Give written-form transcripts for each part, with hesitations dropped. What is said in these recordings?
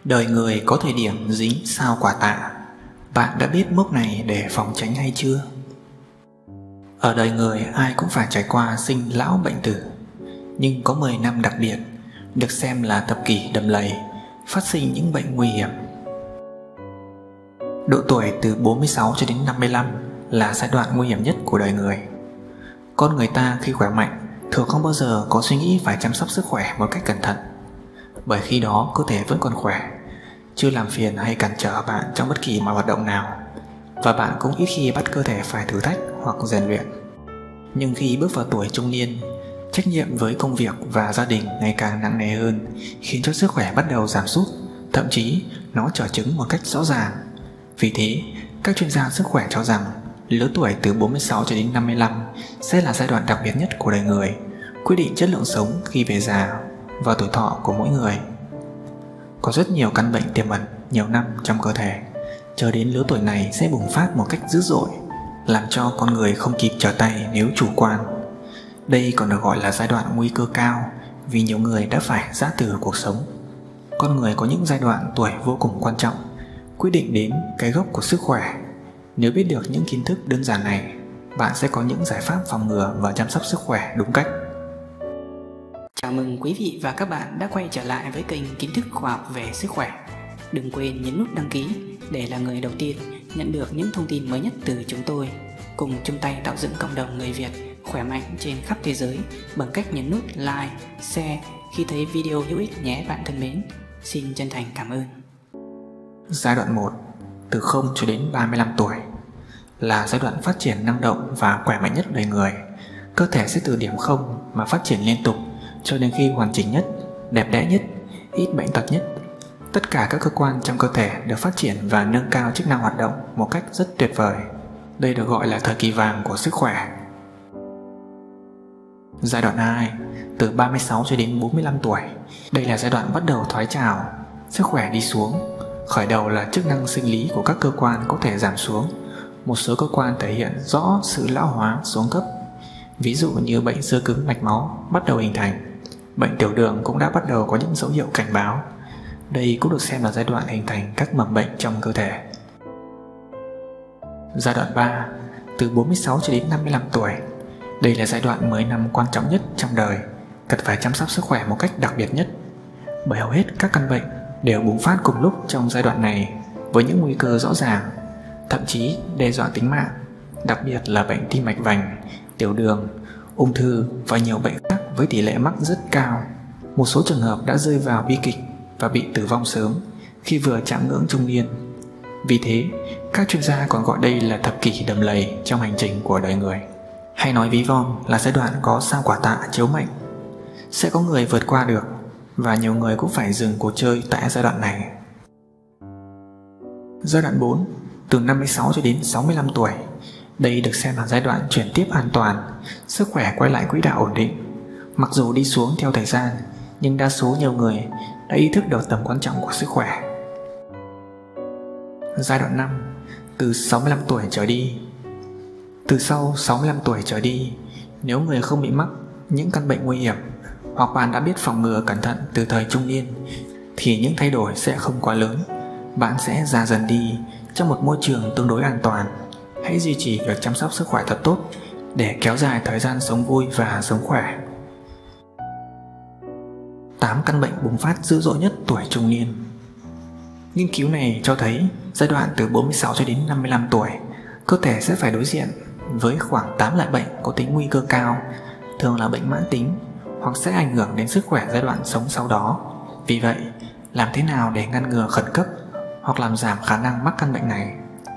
Đời người có thời điểm dính sao Quả Tạ. Bạn đã biết mốc này để phòng tránh hay chưa? Ở đời người ai cũng phải trải qua sinh lão bệnh tử. Nhưng có 10 năm đặc biệt, được xem là thập kỷ đầm lầy, phát sinh những bệnh nguy hiểm. Độ tuổi từ 46 cho đến 55 là giai đoạn nguy hiểm nhất của đời người. Con người ta khi khỏe mạnh thường không bao giờ có suy nghĩ phải chăm sóc sức khỏe một cách cẩn thận, bởi khi đó cơ thể vẫn còn khỏe, chưa làm phiền hay cản trở bạn trong bất kỳ mọi hoạt động nào, và bạn cũng ít khi bắt cơ thể phải thử thách hoặc rèn luyện. Nhưng khi bước vào tuổi trung niên, trách nhiệm với công việc và gia đình ngày càng nặng nề hơn, khiến cho sức khỏe bắt đầu giảm sút, thậm chí nó trở chứng một cách rõ ràng. Vì thế, các chuyên gia sức khỏe cho rằng lứa tuổi từ 46 cho đến 55 sẽ là giai đoạn đặc biệt nhất của đời người, quyết định chất lượng sống khi về già và tuổi thọ của mỗi người. Có rất nhiều căn bệnh tiềm ẩn nhiều năm trong cơ thể, chờ đến lứa tuổi này sẽ bùng phát một cách dữ dội, làm cho con người không kịp trở tay nếu chủ quan. Đây còn được gọi là giai đoạn nguy cơ cao, vì nhiều người đã phải giã từ cuộc sống. Con người có những giai đoạn tuổi vô cùng quan trọng, quyết định đến cái gốc của sức khỏe. Nếu biết được những kiến thức đơn giản này, bạn sẽ có những giải pháp phòng ngừa và chăm sóc sức khỏe đúng cách. Chào mừng quý vị và các bạn đã quay trở lại với kênh Kiến thức khoa học về sức khỏe. Đừng quên nhấn nút đăng ký để là người đầu tiên nhận được những thông tin mới nhất từ chúng tôi. Cùng chung tay tạo dựng cộng đồng người Việt khỏe mạnh trên khắp thế giới bằng cách nhấn nút like, share khi thấy video hữu ích nhé bạn thân mến. Xin chân thành cảm ơn. Giai đoạn 1, từ 0 cho đến 35 tuổi, là giai đoạn phát triển năng động và khỏe mạnh nhất đời người. Cơ thể sẽ từ điểm 0 mà phát triển liên tục cho đến khi hoàn chỉnh nhất, đẹp đẽ nhất, ít bệnh tật nhất. Tất cả các cơ quan trong cơ thể được phát triển và nâng cao chức năng hoạt động một cách rất tuyệt vời. Đây được gọi là thời kỳ vàng của sức khỏe. Giai đoạn 2, từ 36 cho đến 45 tuổi. Đây là giai đoạn bắt đầu thoái trào, sức khỏe đi xuống. Khởi đầu là chức năng sinh lý của các cơ quan có thể giảm xuống. Một số cơ quan thể hiện rõ sự lão hóa xuống cấp. Ví dụ như bệnh xơ cứng mạch máu bắt đầu hình thành. Bệnh tiểu đường cũng đã bắt đầu có những dấu hiệu cảnh báo. Đây cũng được xem là giai đoạn hình thành các mầm bệnh trong cơ thể. Giai đoạn 3, từ 46 cho đến 55 tuổi. Đây là giai đoạn 10 năm quan trọng nhất trong đời, cần phải chăm sóc sức khỏe một cách đặc biệt nhất. Bởi hầu hết các căn bệnh đều bùng phát cùng lúc trong giai đoạn này với những nguy cơ rõ ràng, thậm chí đe dọa tính mạng, đặc biệt là bệnh tim mạch vành, tiểu đường, ung thư và nhiều bệnh khác với tỷ lệ mắc rất cao. Một số trường hợp đã rơi vào bi kịch và bị tử vong sớm khi vừa chạm ngưỡng trung niên. Vì thế, các chuyên gia còn gọi đây là thập kỷ đầm lầy trong hành trình của đời người. Hay nói ví von là giai đoạn có sao Quả Tạ chiếu mệnh. Sẽ có người vượt qua được, và nhiều người cũng phải dừng cuộc chơi tại giai đoạn này. Giai đoạn 4, từ 56 cho đến 65 tuổi. Đây được xem là giai đoạn chuyển tiếp an toàn, sức khỏe quay lại quỹ đạo ổn định. Mặc dù đi xuống theo thời gian, nhưng đa số nhiều người đã ý thức được tầm quan trọng của sức khỏe. Giai đoạn 5, từ 65 tuổi trở đi. Từ sau 65 tuổi trở đi, nếu người không bị mắc những căn bệnh nguy hiểm, hoặc bạn đã biết phòng ngừa cẩn thận từ thời trung niên, thì những thay đổi sẽ không quá lớn. Bạn sẽ già dần đi trong một môi trường tương đối an toàn. Hãy duy trì việc chăm sóc sức khỏe thật tốt để kéo dài thời gian sống vui và sống khỏe. 8 căn bệnh bùng phát dữ dội nhất tuổi trung niên. Nghiên cứu này cho thấy giai đoạn từ 46 cho đến 55 tuổi, cơ thể sẽ phải đối diện với khoảng 8 loại bệnh có tính nguy cơ cao, thường là bệnh mãn tính, hoặc sẽ ảnh hưởng đến sức khỏe giai đoạn sống sau đó. Vì vậy, làm thế nào để ngăn ngừa khẩn cấp hoặc làm giảm khả năng mắc căn bệnh này?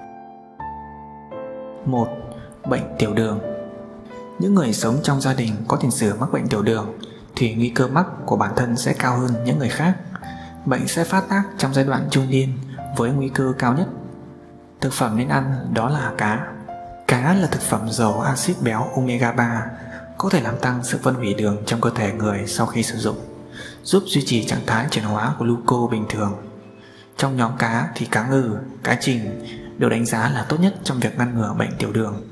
1. Bệnh tiểu đường. Những người sống trong gia đình có tiền sử mắc bệnh tiểu đường thì nguy cơ mắc của bản thân sẽ cao hơn những người khác. Bệnh sẽ phát tác trong giai đoạn trung niên với nguy cơ cao nhất. Thực phẩm nên ăn đó là cá. Cá là thực phẩm giàu axit béo omega 3, có thể làm tăng sự phân hủy đường trong cơ thể người sau khi sử dụng, giúp duy trì trạng thái chuyển hóa của gluco bình thường. Trong nhóm cá thì cá ngừ, cá trình được đánh giá là tốt nhất trong việc ngăn ngừa bệnh tiểu đường.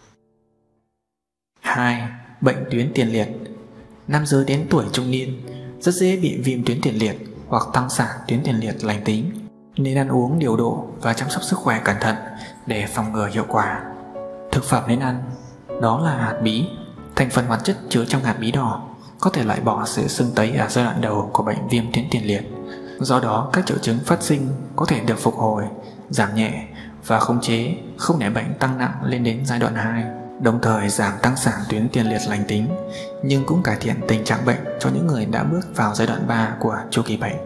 2. Bệnh tuyến tiền liệt. Nam giới đến tuổi trung niên rất dễ bị viêm tuyến tiền liệt hoặc tăng sản tuyến tiền liệt lành tính. Nên ăn uống điều độ và chăm sóc sức khỏe cẩn thận để phòng ngừa hiệu quả. Thực phẩm nên ăn đó là hạt bí. Thành phần hoạt chất chứa trong hạt bí đỏ có thể loại bỏ sự sưng tấy ở giai đoạn đầu của bệnh viêm tuyến tiền liệt. Do đó, các triệu chứng phát sinh có thể được phục hồi, giảm nhẹ và khống chế, không để bệnh tăng nặng lên đến giai đoạn 2, đồng thời giảm tăng sản tuyến tiền liệt lành tính, nhưng cũng cải thiện tình trạng bệnh cho những người đã bước vào giai đoạn 3 của chu kỳ bệnh.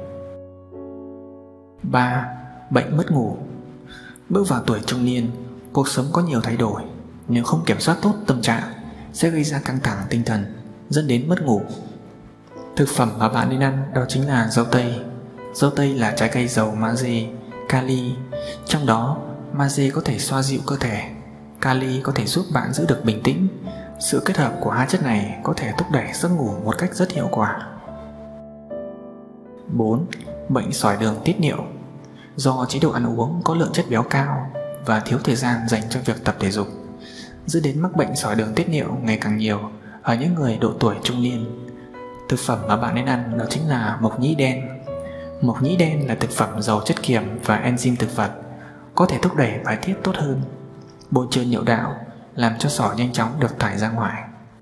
3. Bệnh mất ngủ. Bước vào tuổi trung niên, cuộc sống có nhiều thay đổi. Nếu không kiểm soát tốt tâm trạng, sẽ gây ra căng thẳng tinh thần, dẫn đến mất ngủ. Thực phẩm mà bạn nên ăn đó chính là dâu tây. Dâu tây là trái cây giàu magie, kali. Trong đó, magie có thể xoa dịu cơ thể, kali có thể giúp bạn giữ được bình tĩnh. Sự kết hợp của hai chất này có thể thúc đẩy giấc ngủ một cách rất hiệu quả. 4. Bệnh sỏi đường tiết niệu. Do chế độ ăn uống có lượng chất béo cao và thiếu thời gian dành cho việc tập thể dục, dẫn đến mắc bệnh sỏi đường tiết niệu ngày càng nhiều ở những người độ tuổi trung niên. Thực phẩm mà bạn nên ăn đó chính là mộc nhĩ đen. Mộc nhĩ đen là thực phẩm giàu chất kiềm và enzyme thực vật, có thể thúc đẩy bài tiết tốt hơn, bôi trơn niệu đạo, làm cho sỏi nhanh chóng được thải ra ngoài.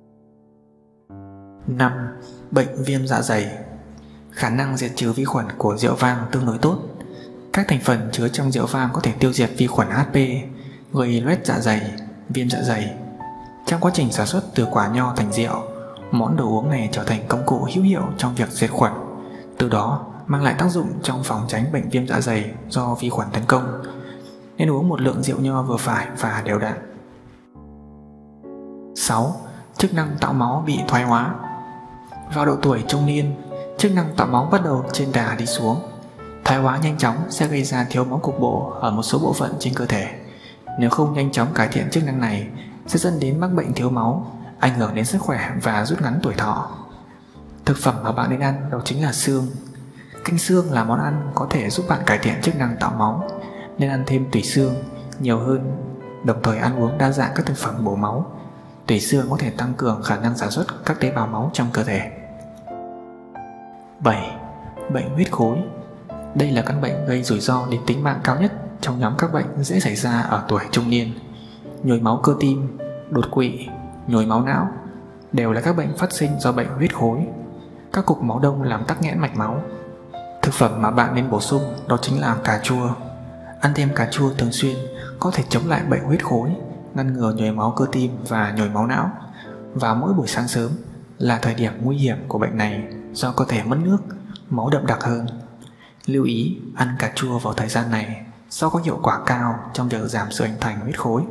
5. Bệnh viêm dạ dày. Khả năng diệt trừ vi khuẩn của rượu vang tương đối tốt. Các thành phần chứa trong rượu vang có thể tiêu diệt vi khuẩn HP, gây loét dạ dày, viêm dạ dày. Trong quá trình sản xuất từ quả nho thành rượu, món đồ uống này trở thành công cụ hữu hiệu trong việc diệt khuẩn, từ đó mang lại tác dụng trong phòng tránh bệnh viêm dạ dày do vi khuẩn tấn công. Nên uống một lượng rượu nho vừa phải và đều đặn. 6. Chức năng tạo máu bị thoái hóa. Vào độ tuổi trung niên, chức năng tạo máu bắt đầu trên đà đi xuống. Thoái hóa nhanh chóng sẽ gây ra thiếu máu cục bộ ở một số bộ phận trên cơ thể. Nếu không nhanh chóng cải thiện chức năng này, sẽ dẫn đến mắc bệnh thiếu máu, ảnh hưởng đến sức khỏe và rút ngắn tuổi thọ. Thực phẩm mà bạn nên ăn đó chính là xương. Canh xương là món ăn có thể giúp bạn cải thiện chức năng tạo máu, nên ăn thêm tủy xương nhiều hơn, đồng thời ăn uống đa dạng các thực phẩm bổ máu. Tủy xương có thể tăng cường khả năng sản xuất các tế bào máu trong cơ thể. 7. Bệnh huyết khối. Đây là căn bệnh gây rủi ro đến tính mạng cao nhất trong nhóm các bệnh dễ xảy ra ở tuổi trung niên. Nhồi máu cơ tim, đột quỵ, nhồi máu não đều là các bệnh phát sinh do bệnh huyết khối. Các cục máu đông làm tắc nghẽn mạch máu. Thực phẩm mà bạn nên bổ sung đó chính là cà chua. Ăn thêm cà chua thường xuyên có thể chống lại bệnh huyết khối, ngăn ngừa nhồi máu cơ tim và nhồi máu não. Và mỗi buổi sáng sớm là thời điểm nguy hiểm của bệnh này do cơ thể mất nước, máu đậm đặc hơn. Lưu ý ăn cà chua vào thời gian này do có hiệu quả cao trong việc giảm sự hình thành huyết khối.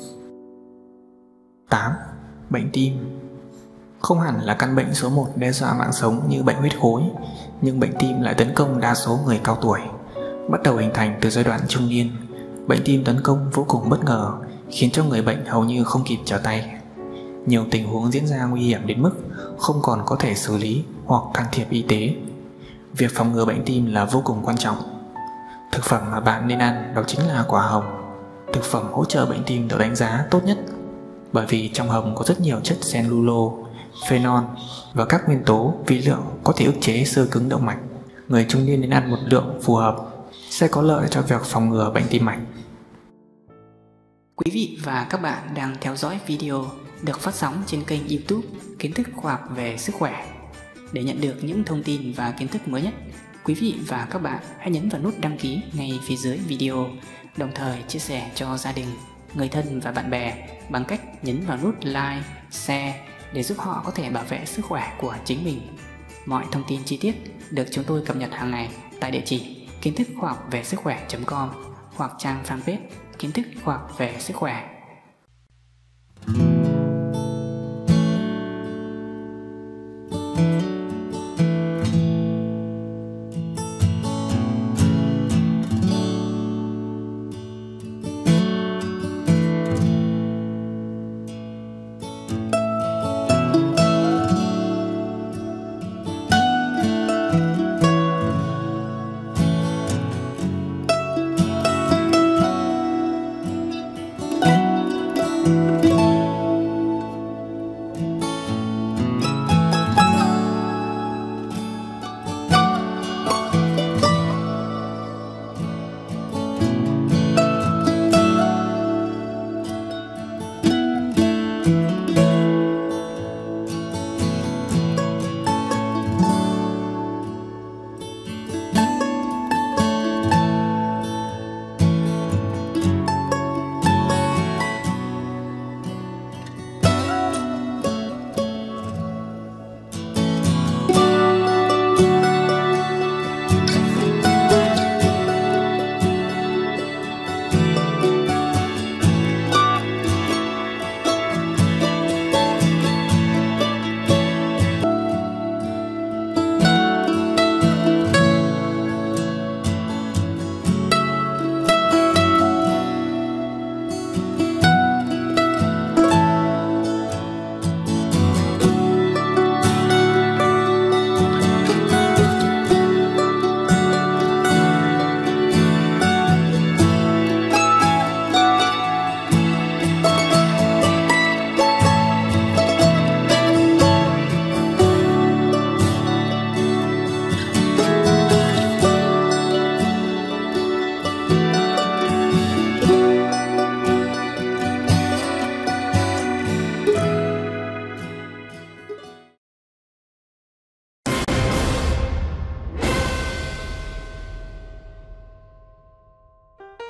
8. Bệnh tim. Không hẳn là căn bệnh số 1 đe dọa mạng sống như bệnh huyết khối, nhưng bệnh tim lại tấn công đa số người cao tuổi. Bắt đầu hình thành từ giai đoạn trung niên, bệnh tim tấn công vô cùng bất ngờ, khiến cho người bệnh hầu như không kịp trở tay. Nhiều tình huống diễn ra nguy hiểm đến mức không còn có thể xử lý hoặc can thiệp y tế. Việc phòng ngừa bệnh tim là vô cùng quan trọng. Thực phẩm mà bạn nên ăn đó chính là quả hồng. Thực phẩm hỗ trợ bệnh tim được đánh giá tốt nhất, bởi vì trong hồng có rất nhiều chất cellulose, phenol và các nguyên tố vi lượng có thể ức chế xơ cứng động mạch. Người trung niên nên ăn một lượng phù hợp sẽ có lợi cho việc phòng ngừa bệnh tim mạch. Quý vị và các bạn đang theo dõi video được phát sóng trên kênh YouTube Kiến thức khoa học về sức khỏe. Để nhận được những thông tin và kiến thức mới nhất, quý vị và các bạn hãy nhấn vào nút đăng ký ngay phía dưới video, đồng thời chia sẻ cho gia đình, người thân và bạn bè bằng cách nhấn vào nút like, share để giúp họ có thể bảo vệ sức khỏe của chính mình. Mọi thông tin chi tiết được chúng tôi cập nhật hàng ngày tại địa chỉ kiến thức khoa học về sức khỏe.com hoặc trang fanpage Kiến thức khoa học về sức khỏe.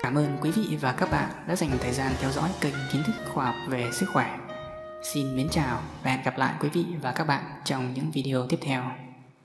Cảm ơn quý vị và các bạn đã dành thời gian theo dõi kênh kiến thức khoa học về sức khỏe. Xin mến chào và hẹn gặp lại quý vị và các bạn trong những video tiếp theo.